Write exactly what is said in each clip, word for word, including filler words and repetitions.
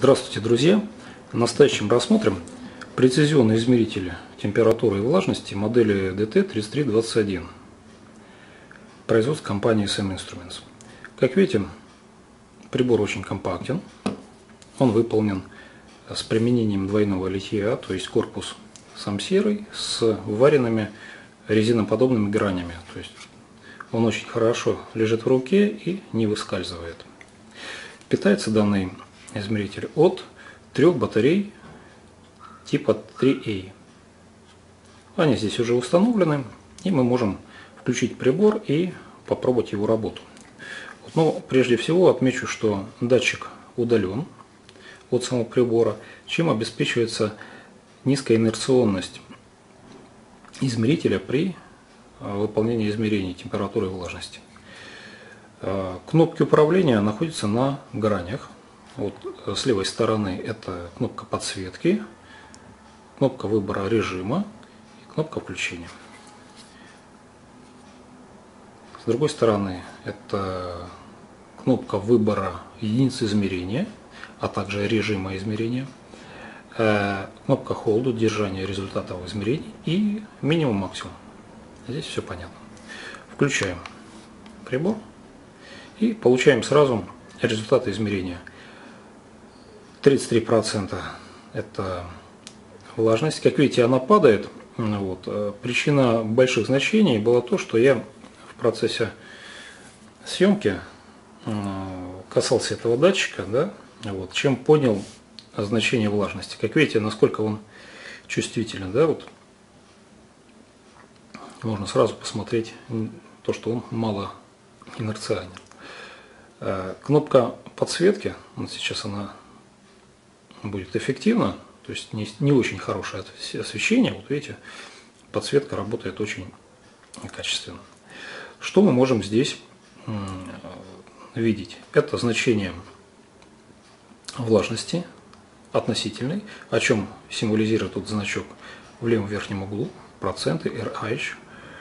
Здравствуйте, друзья! В настоящем рассмотрим прецизионный измеритель температуры и влажности модели ди ти тридцать три двадцать один. Производство компании эс эм Instruments. Как видите, прибор очень компактен. Он выполнен с применением двойного литья, то есть корпус сам серый с варенными резиноподобными гранями. То есть он очень хорошо лежит в руке и не выскальзывает. Питается данный измеритель от трех батарей типа три эй. Они здесь уже установлены, и мы можем включить прибор и попробовать его работу. Но прежде всего отмечу, что датчик удален от самого прибора, чем обеспечивается низкая инерционность измерителя при выполнении измерений температуры и влажности. Кнопки управления находятся на гранях. Вот с левой стороны это кнопка подсветки, кнопка выбора режима и кнопка включения. С другой стороны это кнопка выбора единицы измерения, а также режима измерения, кнопка Hold, удержания результата измерений и минимум-максимум. Здесь все понятно. Включаем прибор и получаем сразу результаты измерения. тридцать три процента это влажность. Как видите, она падает. Вот. Причина больших значений была то, что я в процессе съемки касался этого датчика, да, вот, чем понял значение влажности. Как видите, насколько он чувствителен. Да, вот. Можно сразу посмотреть то, что он мало инерциален. Кнопка подсветки, вот сейчас она будет эффективна, то есть не, не очень хорошее освещение. Вот видите, подсветка работает очень качественно. Что мы можем здесь видеть? Это значение влажности относительной, о чем символизирует тут значок в левом верхнем углу, проценты, эр эйч.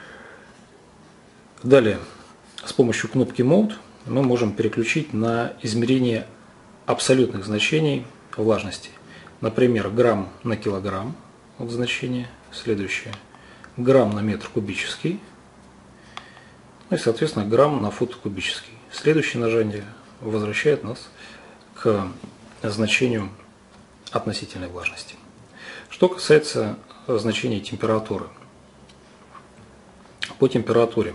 Далее, с помощью кнопки Mode мы можем переключить на измерение абсолютных значений влажности. Например, грамм на килограмм, вот значение. Следующее, грамм на метр кубический. Ну и, соответственно, грамм на фут кубический. Следующее нажатие возвращает нас к значению относительной влажности. Что касается значения температуры. По температуре.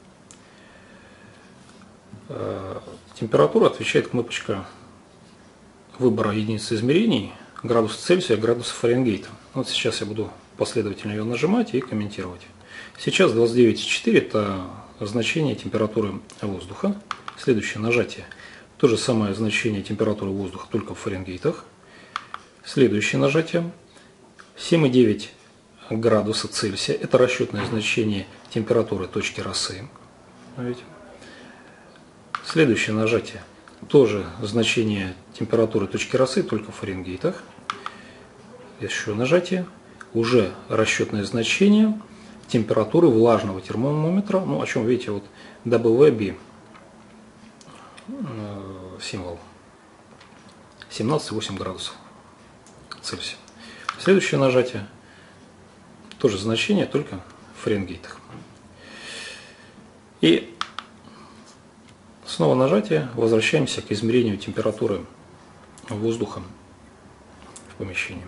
Температура отвечает кнопочка выбора единицы измерений, градус Цельсия, градус Фаренгейта. Вот сейчас я буду последовательно ее нажимать и комментировать. Сейчас двадцать девять и четыре это значение температуры воздуха. Следующее нажатие. То же самое значение температуры воздуха, только в Фаренгейтах. Следующее нажатие. семь и девять градуса Цельсия. Это расчетное значение температуры точки росы. Следующее нажатие. Тоже значение температуры точки росы, только в Фаренгейтах. Еще нажатие. Уже расчетное значение температуры влажного термометра. Ну, о чем видите, вот дабл ви би символ. семнадцать и восемь градусов Цельсия. Следующее нажатие. Тоже значение, только в Фаренгейтах. И снова нажатие, возвращаемся к измерению температуры воздуха в помещении.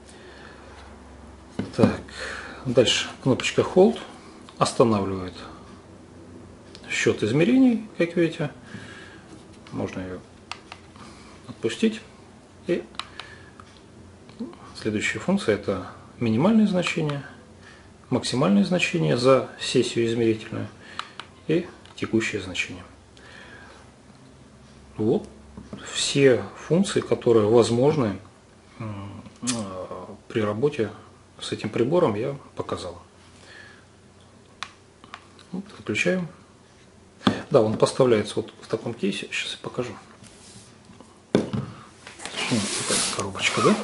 Так, дальше кнопочка Hold останавливает счет измерений, как видите. Можно ее отпустить. И следующая функция это минимальное значение, максимальное значение за сессию измерительную и текущее значение. Вот все функции, которые возможны при работе с этим прибором, я показал. Вот, отключаем. Да, он поставляется вот в таком кейсе. Сейчас я покажу. Такая коробочка, да?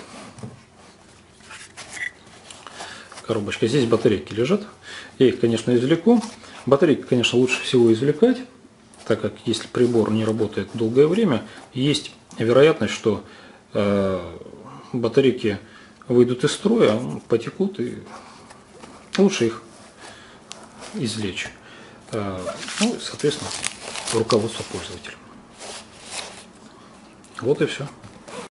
Коробочка. Здесь батарейки лежат. Я их, конечно, извлеку. Батарейки, конечно, лучше всего извлекать, так как если прибор не работает долгое время, есть вероятность, что батарейки выйдут из строя, потекут, и лучше их извлечь. Ну, соответственно, руководство пользователя. Вот и все.